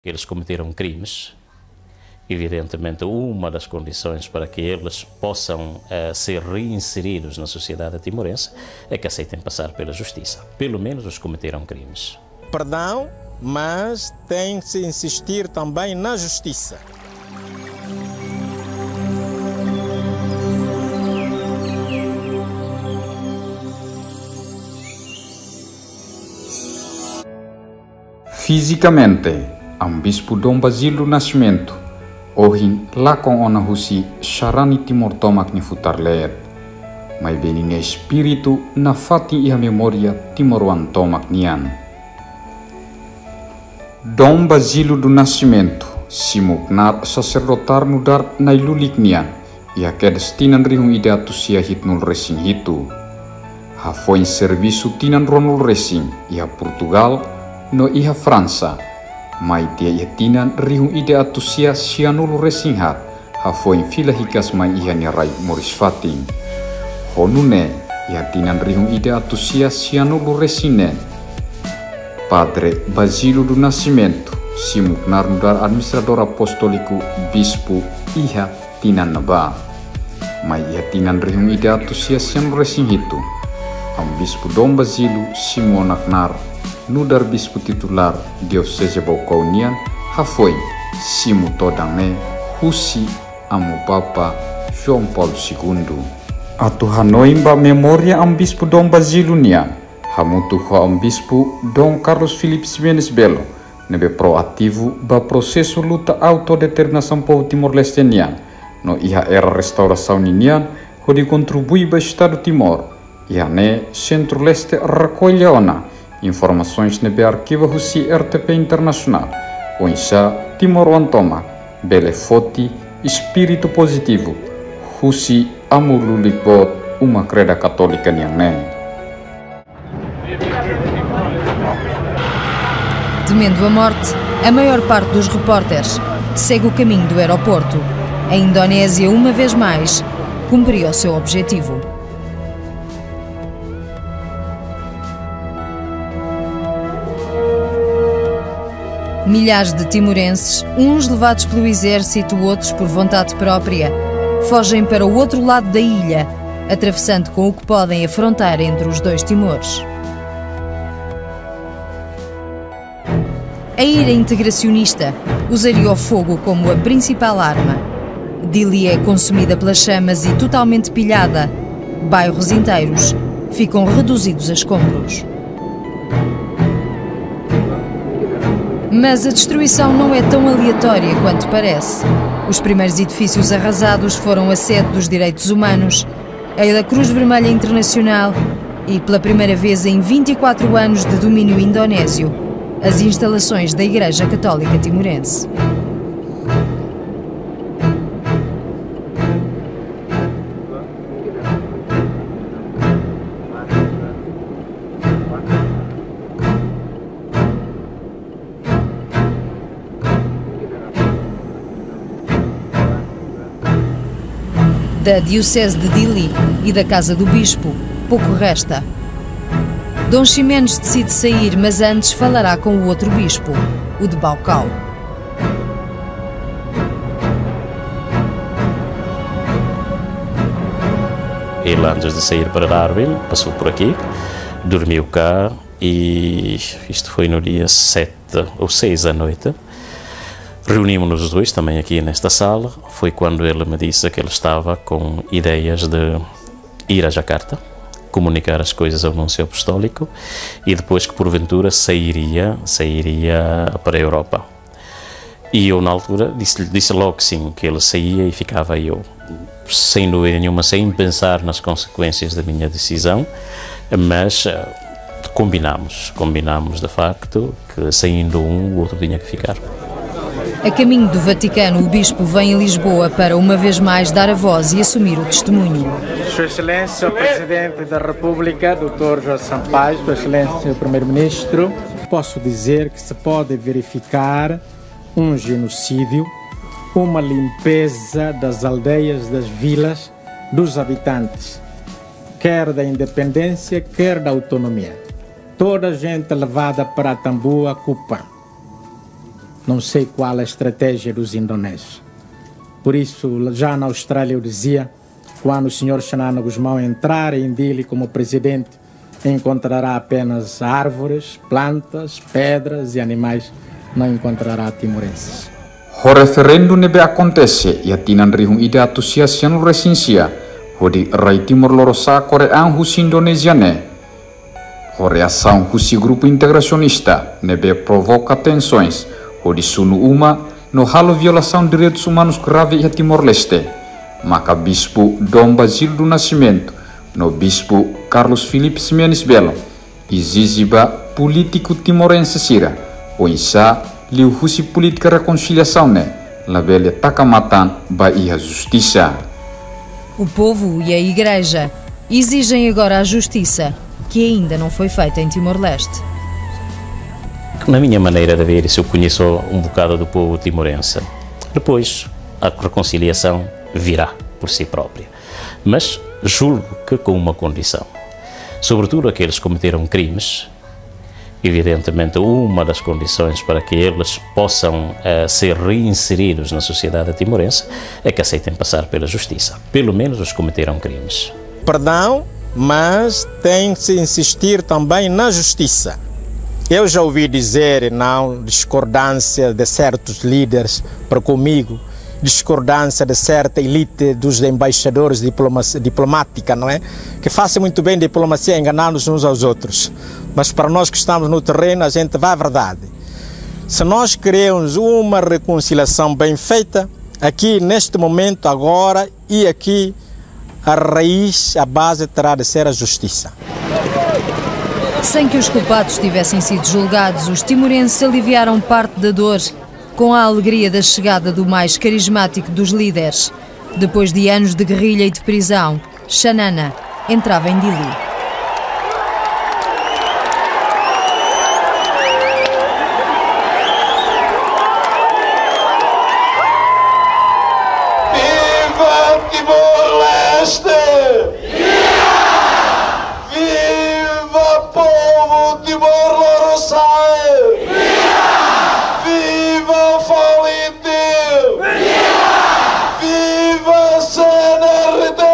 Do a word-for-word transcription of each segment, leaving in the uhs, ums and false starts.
que eles cometeram crimes. Evidentemente, uma das condições para que eles possam uh, ser reinseridos na sociedade timorense é que aceitem passar pela justiça. Pelo menos os que cometeram crimes. Perdão, mas tem que se insistir também na justiça. Fisicamente, ang Bispo Dom Basílio Nascimento, ohin lakong ona husi Sarani Timor Tomak ni Futarleet, may beninga espiritu na fati iha memoria Timoruan Tomak niyan. Dom Basílio do Nascimento, simuknar sacerdotar nudar na ilulik niyan, iha kedestinan rihung ideatu sia hitnul resing hitu. Hafoin servisu tinan ronul resing, iha Portugal, no iha Fransa, mai tia iha tinan rihung ideatu sia sianul resinghat, hafoin fila hikas mai iha ni rai Moris Fating. Honune, iha tinan rihung ideatu sia sianul resinen. Padre Basílio do Nascimento, simuknar nudar administrador apostoliku Bispo iha tinan naba. Mai iha tinan rihung ideatu sia sianul resing hitu. Ang Bispo Dom Basílio simonaknar nudar bispo titular diocese Baucaunian hafoi simu todangne husi amu Papa João Paulo segundo. Atu Hanoi ba memoria am Bispo Dom Basílio nian hamutu ho am Bispo Dom Carlos Filipe Ximenes Belo nebe proativo ba processo luta autodeterminação povo Timor-Leste nian no iha era restauração nian ho di contribui ba Estado Timor iha ne Centro-Leste recolhe ona informações nebe arquivo husi R T P Internacional, o insa Timoruan Tomak, bele foti, espírito positivo, husi amululikbot, uma creda católica niang nem. Temendo a morte, a maior parte dos repórteres segue o caminho do aeroporto. A Indonésia, uma vez mais, cumpriu o seu objetivo. Milhares de timorenses, uns levados pelo exército, outros por vontade própria, fogem para o outro lado da ilha, atravessando com o que podem a fronteira entre os dois Timores. A ira integracionista usaria o fogo como a principal arma. Dili é consumida pelas chamas e totalmente pilhada. Bairros inteiros ficam reduzidos a escombros. Mas a destruição não é tão aleatória quanto parece. Os primeiros edifícios arrasados foram a sede dos direitos humanos, a da Cruz Vermelha Internacional e, pela primeira vez em vinte e quatro anos de domínio indonésio, as instalações da Igreja Católica Timorense. Da Diocese de Dili e da Casa do Bispo, pouco resta. Dom Ximenes decide sair, mas antes falará com o outro bispo, o de Baucau. Ele, antes de sair para Darwin, passou por aqui, dormiu cá e isto foi no dia sete ou seis à noite. Reunimos-nos os dois também aqui nesta sala. Foi quando ele me disse que ele estava com ideias de ir a Jakarta, comunicar as coisas ao Núncio Apostólico e depois que porventura sairia, sairia para a Europa. E eu na altura disse, disse logo que sim, que ele saía e ficava eu, sem dúvida nenhuma, sem pensar nas consequências da minha decisão, mas uh, combinamos, combinamos de facto que saindo um, o outro tinha que ficar. A caminho do Vaticano, o Bispo vem a Lisboa para, uma vez mais, dar a voz e assumir o testemunho. Sua Excelência, o Presidente da República, doutor Jorge Sampaio, Sua Excelência, o Primeiro-Ministro, posso dizer que se pode verificar um genocídio, uma limpeza das aldeias, das vilas, dos habitantes, quer da independência, quer da autonomia. Toda a gente levada para a Tambua, Cupa. Não sei qual a estratégia dos indonésios. Por isso, já na Austrália eu dizia, quando o senhor Xanana Gusmão entrar em Dili como presidente, encontrará apenas árvores, plantas, pedras e animais, não encontrará timorenses. O referendo nebe acontece e a tinan rihung ida atusia sian resinsia, hodi rai Timor Lorosa korean husi Indonesia ne. O reação husi grupo integracionista nebe provoca tensões, hodi sunu uma no halo violação de direitos humanos grave e a Timor-Leste. Maka Bispo Dom Basílio do Nascimento, no Bispo Carlos Filipe Ximenes Belo, e Ziziba político timorense sira, o insa liu husi política reconciliação ne, labele takamatan ba e a justiça. O povo e a Igreja exigem agora a justiça, que ainda não foi feita em Timor-Leste. Na minha maneira de ver, isso eu conheço um bocado do povo timorense. Depois, a reconciliação virá por si própria. Mas julgo que com uma condição. Sobretudo aqueles que cometeram crimes, evidentemente uma das condições para que eles possam uh, ser reinseridos na sociedade timorense é que aceitem passar pela justiça. Pelo menos os que cometeram crimes. Perdão, mas tem que se insistir também na justiça. Eu já ouvi dizer, não, discordância de certos líderes para comigo, discordância de certa elite dos embaixadores diplomática, não é? Que fazem muito bem diplomacia enganando-nos uns aos outros. Mas para nós que estamos no terreno, a gente vai à verdade. Se nós queremos uma reconciliação bem feita, aqui neste momento, agora e aqui, a raiz, a base terá de ser a justiça. Sem que os culpados tivessem sido julgados, os timorenses aliviaram parte da dor com a alegria da chegada do mais carismático dos líderes. Depois de anos de guerrilha e de prisão, Xanana entrava em Dili. Viva Timor-Leste! Povo Timor Lorosa! Viva! Viva Folite! Viva! Viva C N R T!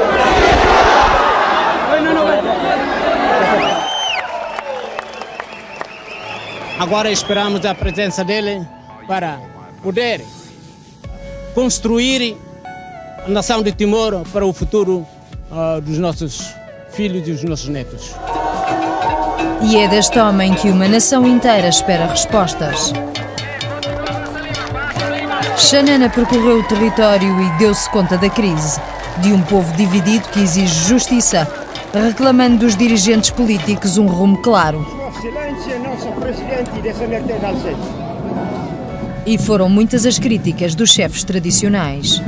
Agora esperamos a presença dele para poder construir a nação de Timor para o futuro uh, dos nossos filhos e dos nossos netos. E é deste homem que uma nação inteira espera respostas. Xanana percorreu o território e deu-se conta da crise, de um povo dividido que exige justiça, reclamando dos dirigentes políticos um rumo claro. E foram muitas as críticas dos chefes tradicionais.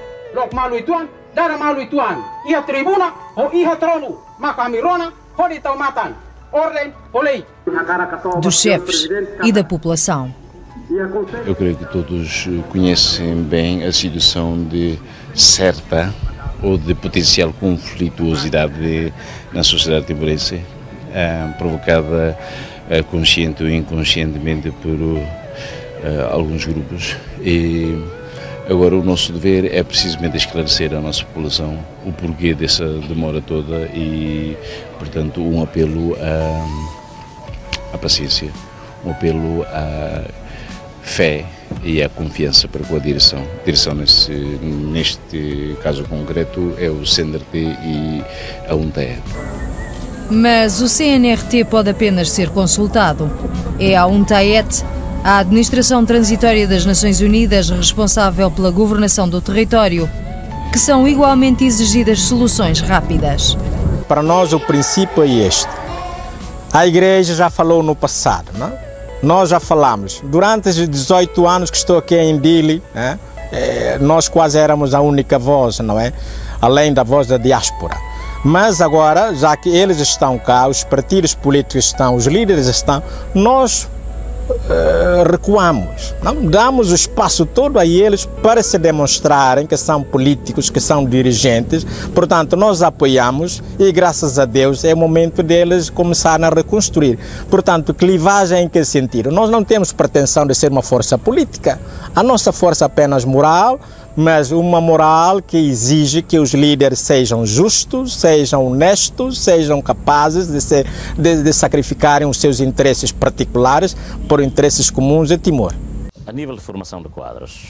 Dos chefes e da população. Eu creio que todos conhecem bem a situação de certa ou de potencial conflituosidade na sociedade timorense, eh, provocada eh, consciente ou inconscientemente por eh, alguns grupos. E agora o nosso dever é precisamente esclarecer à nossa população o porquê dessa demora toda e, portanto, um apelo à, à paciência, um apelo à fé e à confiança para com a direção. A direção nesse, neste caso concreto é o C N R T e a U N T A E T. Mas o C N R T pode apenas ser consultado. É a U N T A E T, a Administração Transitória das Nações Unidas, responsável pela governação do território, que são igualmente exigidas soluções rápidas. Para nós o princípio é este. A Igreja já falou no passado, não? Nós já falamos. Durante os dezoito anos que estou aqui em Dili, né, nós quase éramos a única voz, não é? Além da voz da diáspora. Mas agora, já que eles estão cá, os partidos políticos estão, os líderes estão, nós uh, recuamos, não damos o espaço todo a eles para se demonstrarem que são políticos, que são dirigentes. Portanto, nós apoiamos e, graças a Deus, é o momento deles começarem a reconstruir. Portanto, clivagem em que sentido? Nós não temos pretensão de ser uma força política. A nossa força é apenas moral, mas uma moral que exige que os líderes sejam justos, sejam honestos, sejam capazes de, ser, de, de sacrificarem os seus interesses particulares por interesses comuns de Timor. A nível de formação de quadros.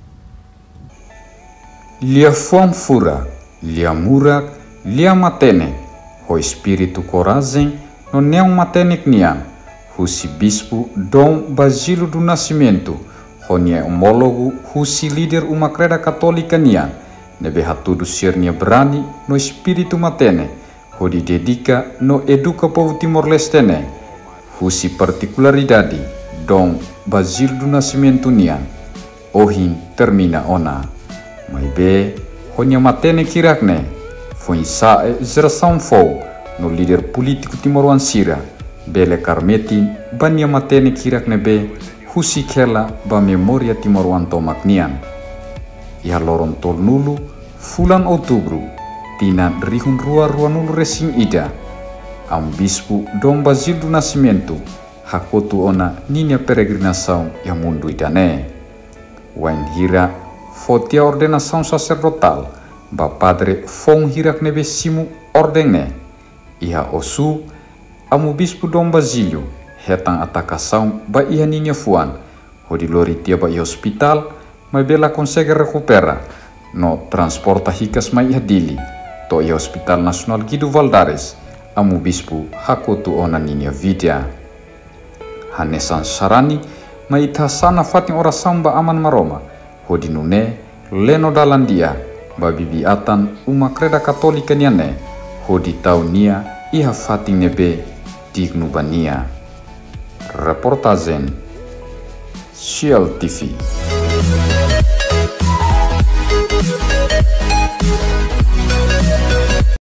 Lia fura, lia mura, lia matene, o espírito coragem, no neon matene knian, o bispo Dom Basílio do Nascimento, Honia homólogo husi líder uma creda católica nian, nebe hatudu sirnia berani no espírito matene, hodi dedica no educa povo Timor-Leste ne, husi particularidade Dom Basílio do Nascimento nian, ohin termina ona, mai be honia matene kirakne, foi sa geração fou no líder político timoroansira, bele karmetin bania matene kirakne be, husi kela ba memoria Timor-Wanto maknian. Iha loron tol nulu, fulan outubro, tina rihun rua rua nulu resing ida. Am bispo Dom Basílio do Nascimento, hakotu ona ninia peregrinação ya mundu idane. Wain hira, fotia ordenação sacerdotal, ba padre fong hirak nebe simu ordene. Iha osu, amu bispo Dom Basílio, hetang atakação ba iha niña fuan, hodi lori tia ba i hospital, mai bela consegue recupera, no transporta hikas mai iha dili, to i Hospital Nacional Guido Valdares, amu bispo hakotu ona niña vidia. Hanesan sarani, mai itasana fating oração ba aman maroma, hodi nune, leno dalandia, ba bibiatan uma kreda katolika niane, hodi tau nia iha fating nebe dignubania. Reportagem Shell T V.